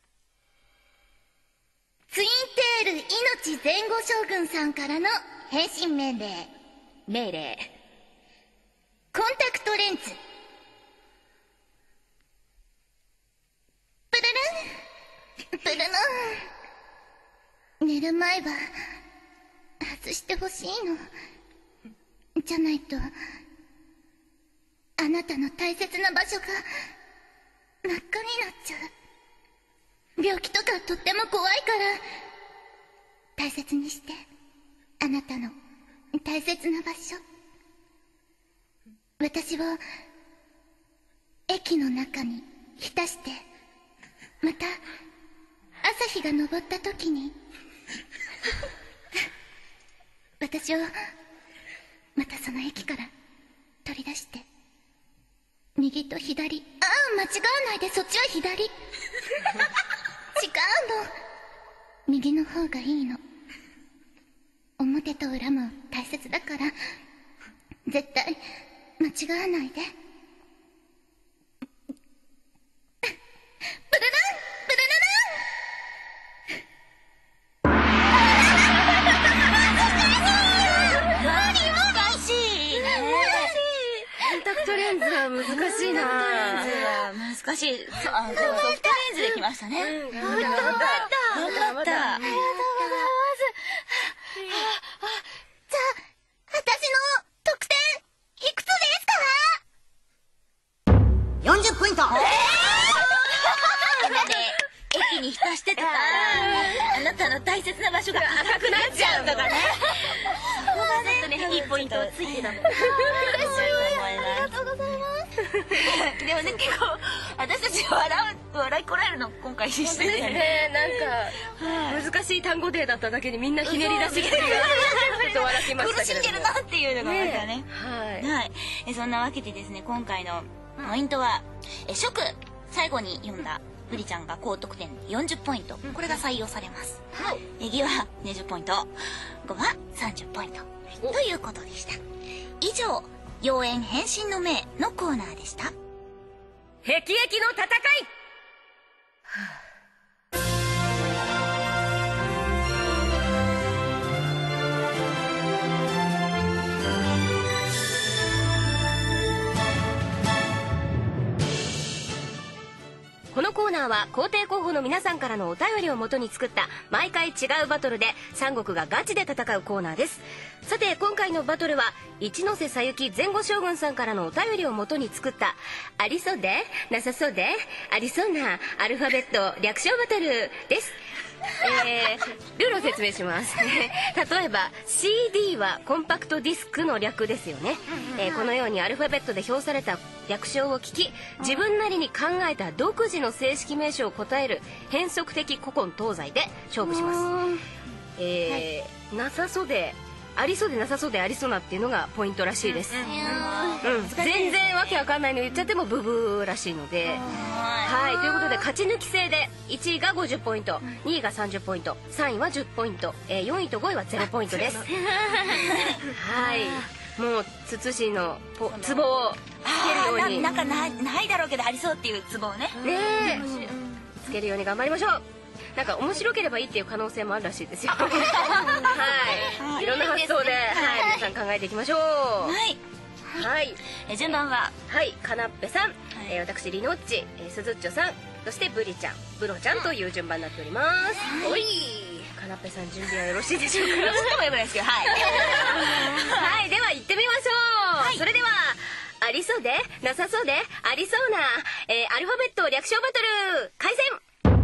ツインテール命前後将軍さんからの変身命令。命令。コンタクトレンズ。 プルルンプルルン。寝る前は外してほしいのじゃないと、あなたの大切な場所が真っ赤になっちゃう。病気とかとっても怖いから大切にして、あなたの大切な場所。私を駅の中に浸して、また朝日が昇った時に私をまたその駅から取り出して、右と左、ああ間違わないで、そっちは左違うの、右の方がいいの。表と裏も大切だから絶対間違わないで。ブルルンブルル難しいね。 コンタクトレンズは難しいな。 難しい。そう、あの、ソフトレンズできましたね。 うん、頑張った。頑張った。 ありがとうございます。じゃあ私の得点いくつですか？ よんじゅっポイント。 みんなで駅に浸してとか、あなたの大切な場所が赤くなっちゃうとかね。そこがね、いいポイントをついてたの。嬉しい。ありがとうございます。でもね、結構私たち笑う笑いこらえるの今回してるよね。 なんか難しい単語デーだっただけにみんなひねり出してきてるからちょっと笑ってましたけれども。 苦しんでるなっていうのがまたね。 はい。 はい。えそんなわけでですね、今回のポイントは、え初句最後に読んだブリちゃんが高得点よんじゅっポイント、これが採用されます。えぎはにじゅっポイント、ごはさんじゅっポイントということでした。以上、妖艶変身の命のコーナーでした。 辟易の戦い。このコーナーは皇帝候補の皆さんからのお便りをもとに作った毎回違うバトルで三国がガチで戦うコーナーです。さて今回のバトルは一ノ瀬さゆき前後将軍さんからのお便りをもとに作ったありそうでなさそうでありそうなアルファベット略称バトルです。えー、ルールを説明します例えば シーディー はコンパクトディスクの略ですよね、えー、このようにアルファベットで表された略称を聞き、自分なりに考えた独自の正式名称を答える変則的古今東西で勝負します。えーはい、なさそうでありそうでなさそうでありそうなっていうのがポイントらしいです。うんうん、全然わけわかんないの言っちゃってもブブーらしいので、はい、ということで勝ち抜き制でいちいがごじゅっポイント、にいがさんじゅっポイント、さんいはじゅっポイント、えー、よんいとごいはゼロポイントです。はい、もう慎のポツボをつけるように、 なんかないないだろうけどありそうっていうツボをねねつけるように頑張りましょう。なんか面白ければいいっていう可能性もあるらしいですよ。はい、いろんな発想で、はい、皆さん考えていきましょう。 はいはい、 え順番ははいかなっぺさん、えー、私りのっち、えー、すずっちょさん、そしてブリちゃん、ブロちゃんという順番になっております。おいかなっぺさん準備はよろしいでしょうか。 ちょっともよくないですけど、はいはい、では行ってみましょう、はい、それではありそうでなさそうでありそうな、えー、アルファベット略称バトル開戦。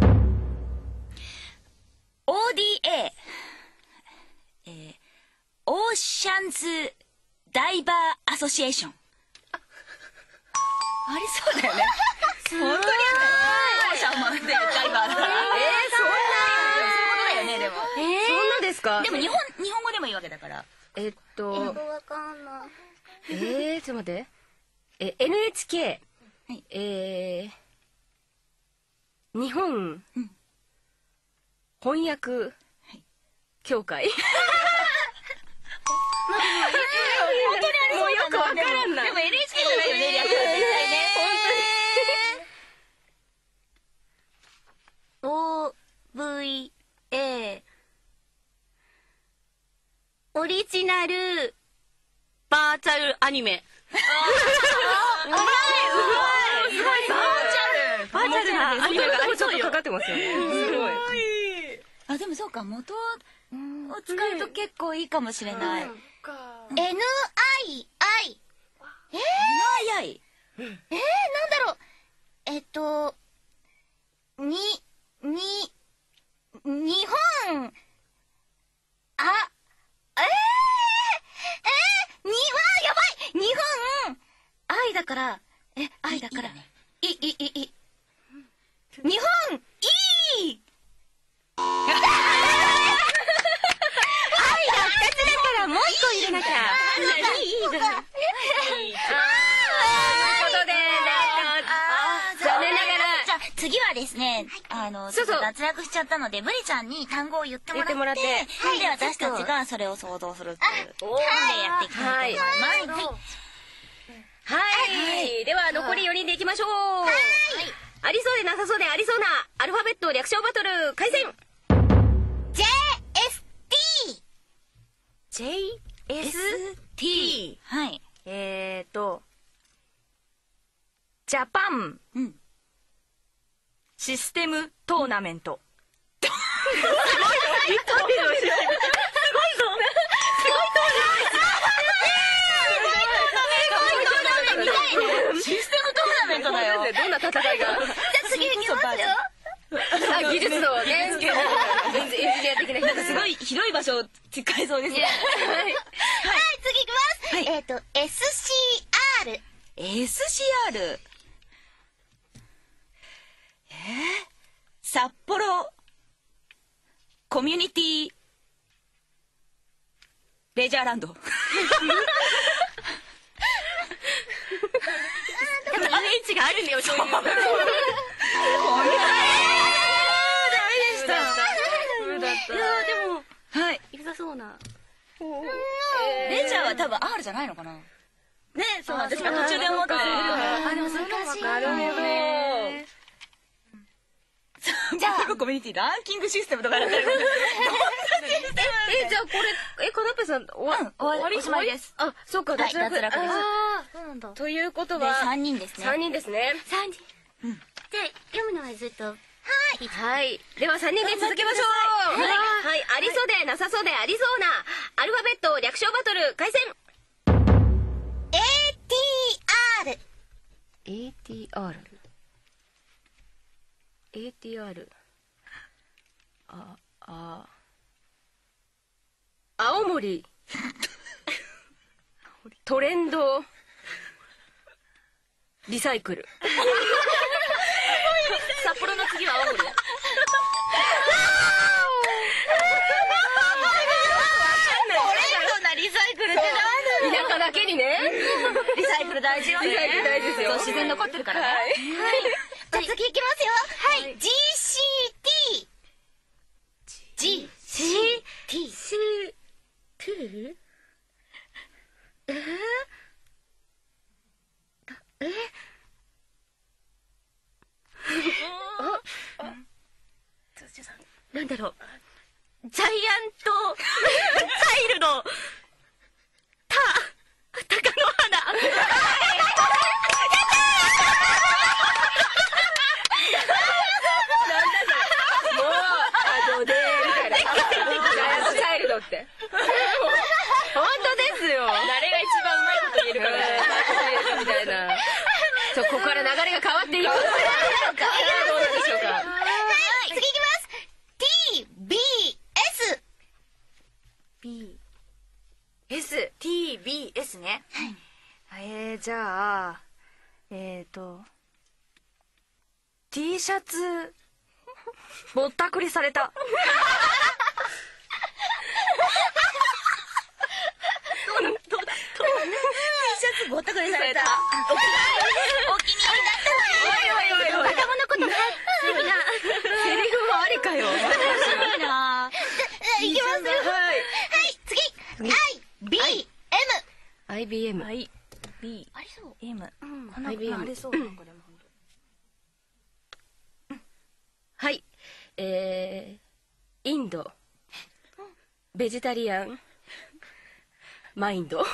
オーディーエー、えー、オーシャンズダイバーアソシエーション。ありそうだよね。本当にある。オーシャンもねダイバーだから。えー、そんなそういうことだよね。でも、 えー、そんなですか。 でも日本日本語でもいいわけだから。 えっと英語わかんない。 えー、ちょっと待って。え エヌエイチケー、はい、えー、日本、うん、翻訳協会。もうよくわからんな。 でも エヌエイチケー じゃないよね、略は絶対ね。 オーブイエー オリジナルバーチャルアニメ。 うまい、うまい、すごい、バーチャル、バーチャルなアニメがありそうよ。かかってますよね。すごい。 あ、でもそうか、元を使うと結構いいかもしれない。 エヌアイアイ えー、 早い。 えー、なんだろう。えっとにに日本あえー、えー、にわやばい日本愛だからえ愛だからいいいいいい日本いいもう一個入れなきゃ。いい、いいだ。ということで、残念ながら。 じゃあ次はですね、あの、ちょっと脱落しちゃったので、ブリちゃんに単語を言ってもらって、 言ってもらってはい、で、私たちがそれを想像するっていう。はい、やっていきたいと思います。 はい。では、残りよにんでいきましょう。はい。ありそうでなさそうでありそうな、アルファベット略称バトル、開戦ジェイエスティージェイエスティー。 はい。 えーと、ジャパンうん。 システムトーナメント。 すごいぞ。 システムトーナメントだよ。 どんな戦いが。 じゃあ次いきますよ。 あ、技術のね、全然エンジニア的な人がすごい広い場所を使えそうですね。 はい、次いきます。 はいえっと、エスシーアール。 エスシーアール。えー、札幌コミュニティレジャーランド。 でもイメージがあるんだよ、そういう。 ダメでした。 いやでもはい。 良さそうな。 レジャーは多分 R じゃないのかな。ね、そう、私が途中で思った。 あ、でも難しい。 なるほど。 じゃあ、コミュニティランキングシステムとかだったら。どんなシステえ、じゃあこれ、え、カナッペさん、終わ、 終わりおしまいです。 あ、そうか、脱落。 脱落です。 あそうなんだ。 ーということで、 は、 さんにんですね。 さんにんですね。 三人。じゃあ読むのはずっと。 はい。ではさんにんで続けましょう。はい。はい。ありそうでなさそうでありそうな、アルファベット略称バトル、開戦エーティーアール。 エーティーアール。エーティーアール。あ、あ。青森。トレンド。リサイクル。 札幌の次は青森。 トレンドなリサイクルって何だろう。 田舎だけにね。 リサイクル大事よね。 リサイクル大事ですよ。 そう、自然残ってるからね。 はい。じゃあ次いきますよ。はい。ジーシーティー。 G C T C T えー、えなんだろう、ジャイアントチャイルドた鷹の花もう、あのでみたいな。ジャイアントチャイルドって。本当ですよ。 誰が一番うまいこと言えるかみたいな。そう、ここから流れが変わっていく。どうなんでしょうか。 はい。次いきます。T B S。 B S T B S ね。はい。えー、じゃあえーと T シャツぼったくりされた。 ぼったくりされた。 お気に入りだったわよ。 おいおいおいおい。 頭のことない素敵なセリフもありかよ。 いいなぁ。 いきますよ。 アイビーエム。 はい。B。 ありそう。 M。 うんこんなのありそう。なんかでもほんとはい。えー、インド。ベジタリアン。マインド。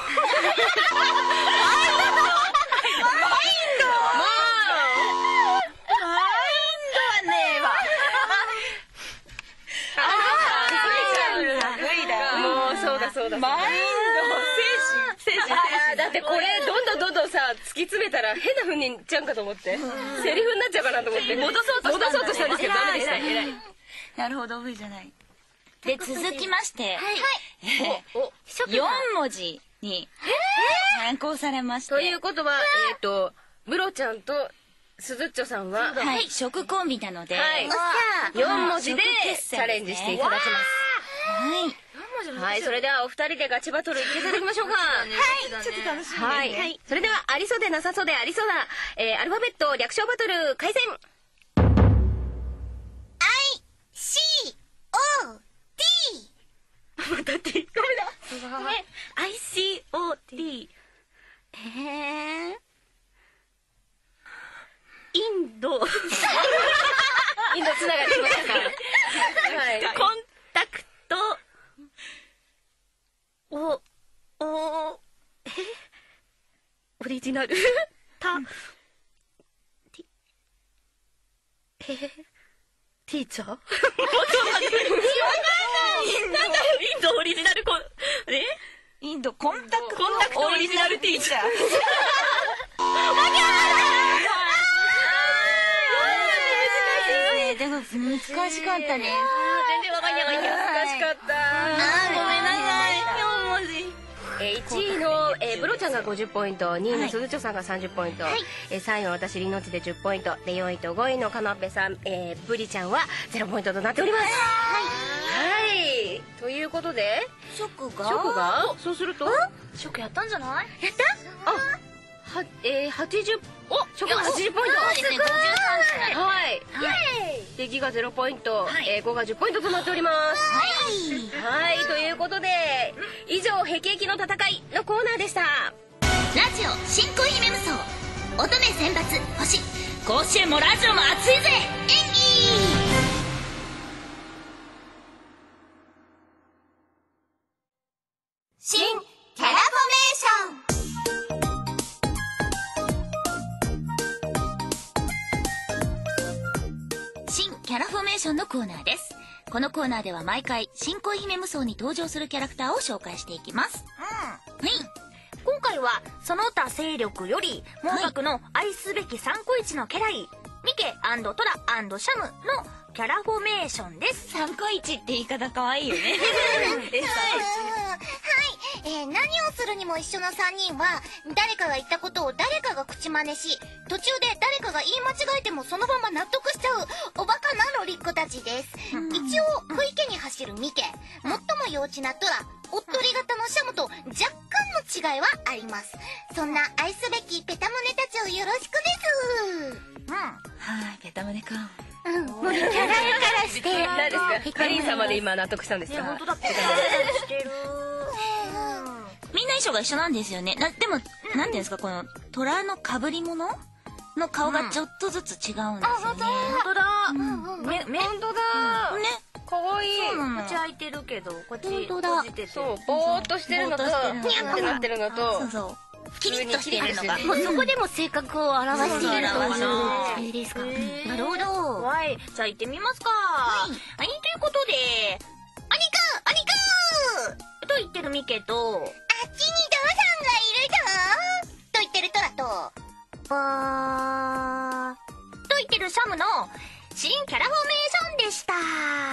そうだ、マインド、精神、精神。だってこれどんどんどんどんさ突き詰めたら変な風にいっちゃうかと思って、セリフになっちゃうかなと思って戻そうと戻そうとしたんですけどダメでした。偉い。 なるほど、Vじゃない。で続きまして、 はいよんもじに変更されまして。 ということはえっとムロちゃんとすずっちょさんははい食コンビなのでよんもじでチャレンジしていただきます。 はい。 はい、それではお二人でガチバトルいっていただきましょうか。はい、 ちょっと楽しみ。 はい、それではありそうでなさそうでありそうな、えー、アルファベット略称バトル開戦。 アイシーオーティー。 また T。ごめんな。 アイシーオーティー。えー、インド。 インドつながりしましたか。はい。 コンタクト。お、お、えオリジナルた、ティ、えティーチャーなんだインドオリジナルコン、えインドコンタクトコンタクトオリジナルティーチャー。 でも難しかったね。 全然わかんなかった。 難しかった。 あーごめんなさい。 よんもじ。 えー、いちいの、えー、ブロちゃんがごじゅっポイント、にいのすずちょさんがさんじゅっポイント、えー、さんいの私りのちでじゅっポイントで、よんいとごいのかなっぺさん、えー、ブリちゃんはゼロポイントとなっております。はい、はい、ということでショクがショクがそうするとショクやったんじゃない？ やったあは、えー、はちじゅうおショクがはちじゅうポイント。 そうですね、ごじゅうさんてん。 はい、でギがゼロポイント、えー、ごがじゅっポイントとなっております。はい、ということで以上「へきへきの戦い」のコーナーでした。 ラジオ新恋姫無双乙女選抜星甲子園もラジオも熱いぜ演技。新キャラフォメーション。新キャラフォメーションのコーナーです。このコーナーでは毎回新恋姫無双に登場するキャラクターを紹介していきます。うん、はい。 今回はその他勢力より猛角の愛すべきさんこいちの家来、ミケ&トラ&シャムのキャラフォメーションです。 三個一って言い方可愛いよね。 はい、えー、何をするにも一緒のさんにんは誰かが言ったことを誰かが口真似し、途中で誰かが言い間違えてもそのまま納得しちゃうおバカなロリっ子たちです。一応不意家に走るミケ、最も幼稚なトラ、おっとり型のシャムと若干の違いはあります。そんな愛すべきペタ胸たちをよろしくです。うん、 はい、ペタ胸か。 うん、もうキャラからして何ですか？かりんさんまで今納得したんですか？ 本当だ、ペタ胸してる。 みんな衣装が一緒なんですよね。なでも、うん、なんていうんですか、この虎の被り物の顔がちょっとずつ違うんですよね。 本当だ。 目、目、本当だ。 ね。 かわいい。 口開いてるけど、こっち閉じてて。 そう、ぼーっとしてるのと、ニャンってなってるのと、 そうそう。キリッとしてるのが。 もうそこでも性格を表しているというですか。 なるほど。 はい、じゃあ行ってみますか。はい。はい、ということで、 お肉お肉と言ってるミケと、 あっちにドウさんがいるぞと言ってるトラと、 ばーと言ってるシャムの新キャラフォメーションでした。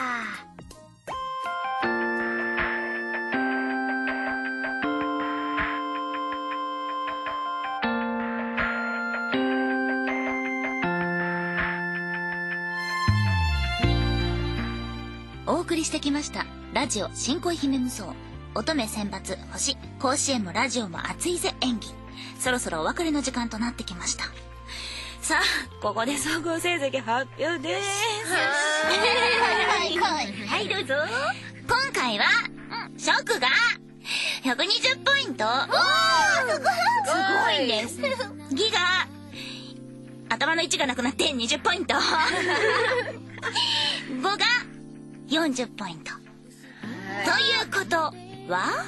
お送りしてきましたラジオ新恋姫無双乙女選抜星甲子園もラジオも熱いぜ演技。そろそろお別れの時間となってきました。 さあここで総合成績発表です。 はいはいはいはい、どうぞ。今回はショクがひゃくにじゅうポイント、 いんです。ギが頭の位置がなくなってにじゅっポイント。ごがよんじゅっポイント。ということは？は？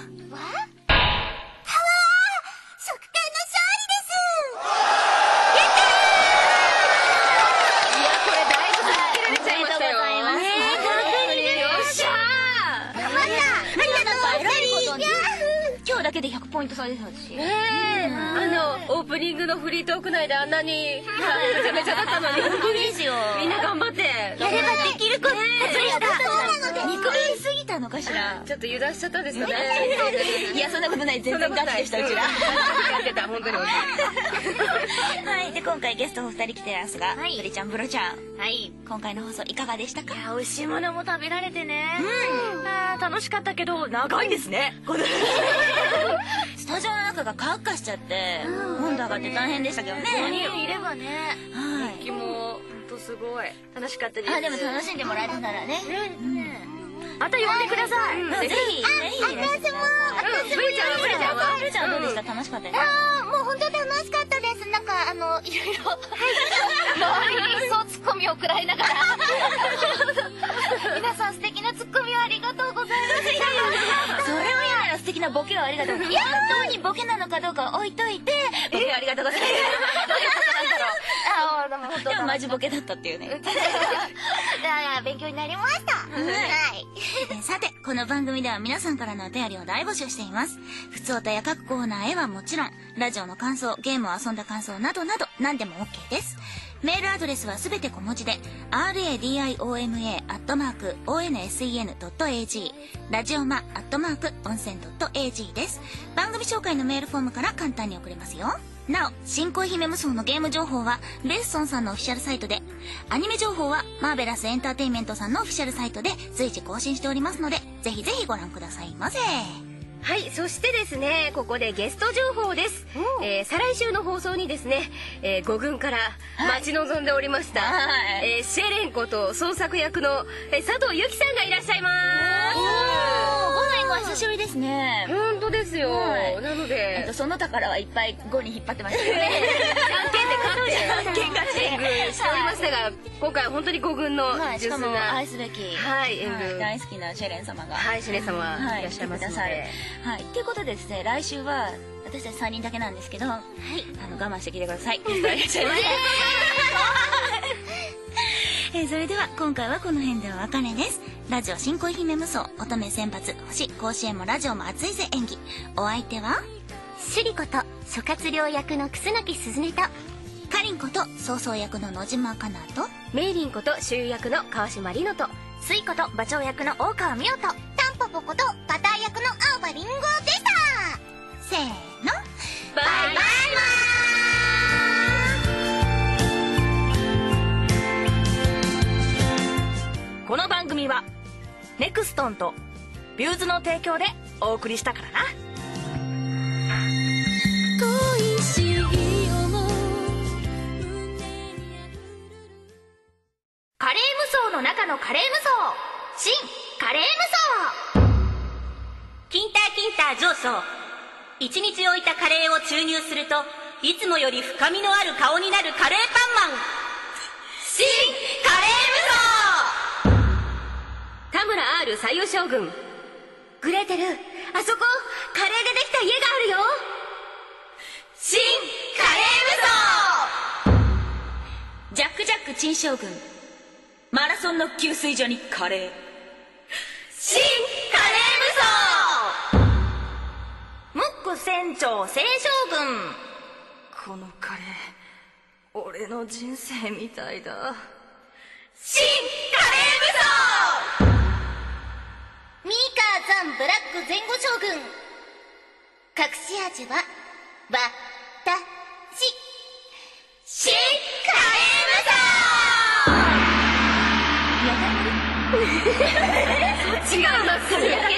だけでひゃくポイント差です私。 ねえ、あのオープニングのフリートーク内であんなにめちゃめちゃだったのに、 本当ですよ。 みんな頑張ってやればできることでした。 煮込みすぎたのかしら。 ちょっと油断しちゃったんですよね。 いやそんなことない、全然ガチでしたうちら。 やってた本当に。 はい、で今回ゲストお二人来てますが、ブリちゃんブロちゃん、はい今回の放送いかがでしたか？ いや美味しいものも食べられてね。あ楽しかったけど長いですね。 スタジオの中がカッカしちゃって温度上がって大変でしたけどね。 ごにんいればね。 はい。も本当すごい楽しかったです。 あでも楽しんでもらえるならね。 また呼んでください。 ぜひぜひ。 私も私もブリちゃんはブリちゃんはブリちゃんどうでした？楽しかったですか？ ああもう本当楽しかったです。なんかあのいろいろ周りにそうツッコミを食らいながら皆さん素敵なツッコミをありがとうございます。 それを言うなら素敵なボケをありがとう。いや本当にボケなのかどうかは置いといてボケをありがとうございます。どういうことなんだろう。 ああでも本当でもマジボケだったっていうね。 いやいや勉強になりました。はい。 さてこの番組では皆さんからのお便りを大募集しています。ふつおたや各コーナーへはもちろんラジオの感想、ゲームを遊んだ感想などなど何でも OK です。メールアドレスはすべて小文字で ラディオマ アットマーク オンセン ドット エージー ラジオマアットマーク温泉 ドット エージー です。番組紹介のメールフォームから簡単に送れますよ。なお新恋姫無双のゲーム情報はレッソンさんのオフィシャルサイトで、アニメ情報はマーベラスエンターテインメントさんのオフィシャルサイトで随時更新しておりますのでぜひぜひご覧くださいませ。 はい、そしてですねここでゲスト情報です。えー、再来週の放送にですね、えー、ご軍から待ち望んでおりました、はい、えー、シェレンこと創作役の、えー、佐藤由紀さんがいらっしゃいます。 ごのお久しぶりですね。 本当ですよ、はい、なので、 えっと、その他からはいっぱいごに引っ張ってましたよね。 じゃんけんで勝ってじゃんけん勝ち援軍しておりましたが、今回は本当にご軍の純粋な、はい、しかも愛すべき、 はい援軍、 はい、大好きなシェレン様が、 はいシェレン様がいらっしゃいますので、はい、 はい、ということでですね来週は私たちさんにんだけなんですけど、はい、あの我慢してきてください。ゲストいらっしゃいませ。えー、それでは今回はこの辺でお別れです。ラジオ新恋姫無双乙女選抜星甲子園もラジオも熱いぜ演技、お相手はシリこと諸葛亮役の楠木鈴音とかりんこと曹操役の野島かなとメイリンこと周遊役の川島里乃とスイこと馬長役の大川美代とタンポポことバター役の青葉りんごでした。 せーのバイバイ。 この番組はネクストンとビューズの提供でお送りしたからな。恋しい思うカレー無双の中のカレー無双新カレー無双キンターキンター上昇。一日置いたカレーを注入するといつもより深みのある顔になるカレーパンマン新カレー田村 R 左右将軍。グレーテル、あそこカレーでできた家があるよ。 新カレー無双。 ジャックジャック陳将軍。マラソンの給水所にカレー。 新カレー無双。 ムック船長清将軍。このカレー俺の人生みたいだ。 新カレー無双。 ミーカーザンブラック前後将軍。隠し味はわたし新カレー無双。 違います。